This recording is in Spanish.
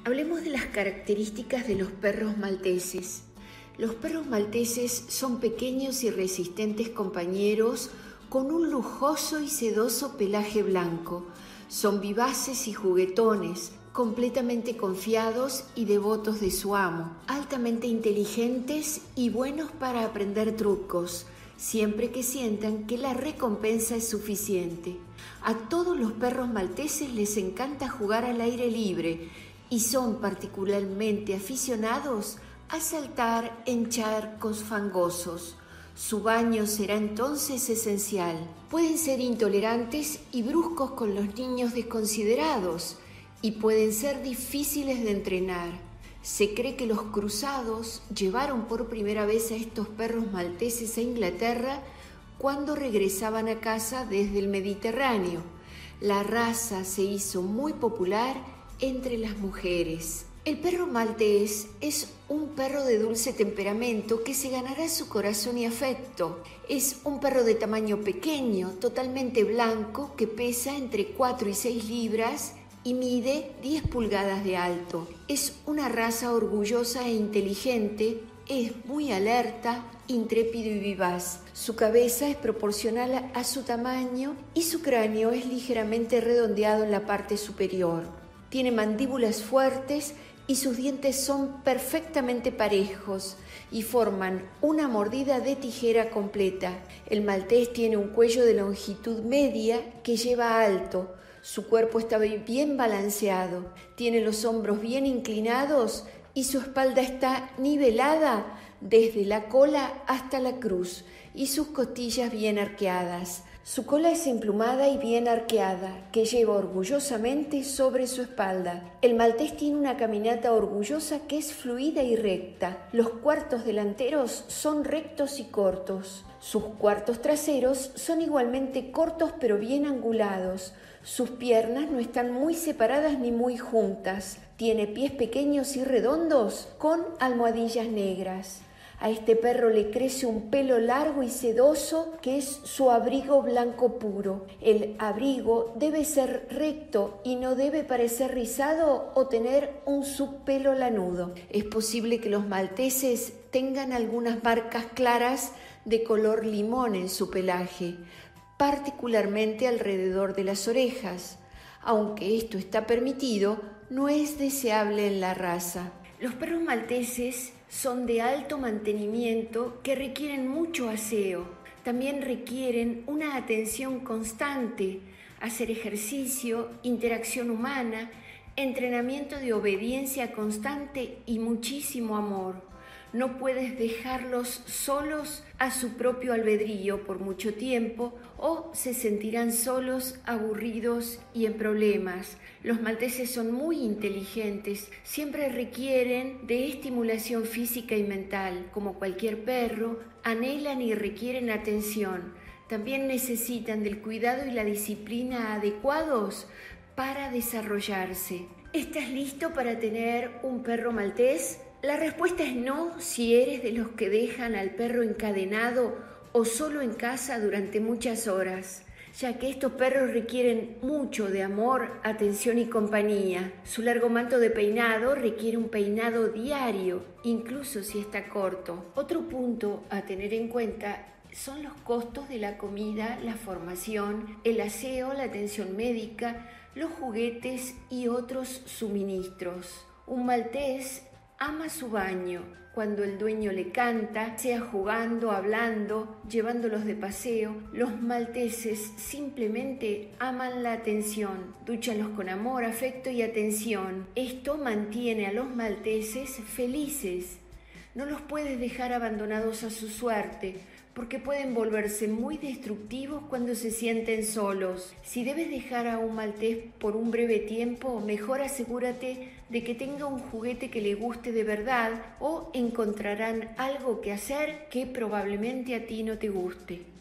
Hablemos de las características de los perros malteses. Los perros malteses son pequeños y resistentes compañeros con un lujoso y sedoso pelaje blanco. Son vivaces y juguetones, completamente confiados y devotos de su amo, altamente inteligentes y buenos para aprender trucos, siempre que sientan que la recompensa es suficiente. A todos los perros malteses les encanta jugar al aire libre y son particularmente aficionados a saltar en charcos fangosos. Su baño será entonces esencial. Pueden ser intolerantes y bruscos con los niños desconsiderados y pueden ser difíciles de entrenar. Se cree que los cruzados llevaron por primera vez a estos perros malteses a Inglaterra cuando regresaban a casa desde el Mediterráneo. La raza se hizo muy popular entre las mujeres. El perro maltés es un perro de dulce temperamento que se ganará su corazón y afecto. Es un perro de tamaño pequeño, totalmente blanco, que pesa entre 4 y 6 libras y mide 10 pulgadas de alto. Es una raza orgullosa e inteligente, es muy alerta, intrépido y vivaz. Su cabeza es proporcional a su tamaño y su cráneo es ligeramente redondeado en la parte superior. Tiene mandíbulas fuertes y sus dientes son perfectamente parejos y forman una mordida de tijera completa. El maltés tiene un cuello de longitud media que lleva alto. Su cuerpo está bien balanceado, tiene los hombros bien inclinados y su espalda está nivelada desde la cola hasta la cruz y sus costillas bien arqueadas. Su cola es emplumada y bien arqueada, que lleva orgullosamente sobre su espalda. El maltés tiene una caminata orgullosa que es fluida y recta. Los cuartos delanteros son rectos y cortos. Sus cuartos traseros son igualmente cortos pero bien angulados. Sus piernas no están muy separadas ni muy juntas. Tiene pies pequeños y redondos con almohadillas negras. A este perro le crece un pelo largo y sedoso que es su abrigo blanco puro. El abrigo debe ser recto y no debe parecer rizado o tener un subpelo lanudo. Es posible que los malteses tengan algunas marcas claras de color limón en su pelaje, particularmente alrededor de las orejas. Aunque esto está permitido, no es deseable en la raza. Los perros malteses son de alto mantenimiento que requieren mucho aseo. También requieren una atención constante, hacer ejercicio, interacción humana, entrenamiento de obediencia constante y muchísimo amor. No puedes dejarlos solos a su propio albedrío por mucho tiempo o se sentirán solos, aburridos y en problemas. Los malteses son muy inteligentes, siempre requieren de estimulación física y mental. Como cualquier perro, anhelan y requieren atención. También necesitan del cuidado y la disciplina adecuados para desarrollarse. ¿Estás listo para tener un perro maltés? La respuesta es no si eres de los que dejan al perro encadenado o solo en casa durante muchas horas, ya que estos perros requieren mucho de amor, atención y compañía. Su largo manto de peinado requiere un peinado diario, incluso si está corto. Otro punto a tener en cuenta son los costos de la comida, la formación, el aseo, la atención médica, los juguetes y otros suministros. Un maltés ama su baño, cuando el dueño le canta, sea jugando, hablando, llevándolos de paseo. Los malteses simplemente aman la atención, dúchalos con amor, afecto y atención. Esto mantiene a los malteses felices. No los puedes dejar abandonados a su suerte, porque pueden volverse muy destructivos cuando se sienten solos. Si debes dejar a un maltés por un breve tiempo, mejor asegúrate de que tenga un juguete que le guste de verdad o encontrarán algo que hacer que probablemente a ti no te guste.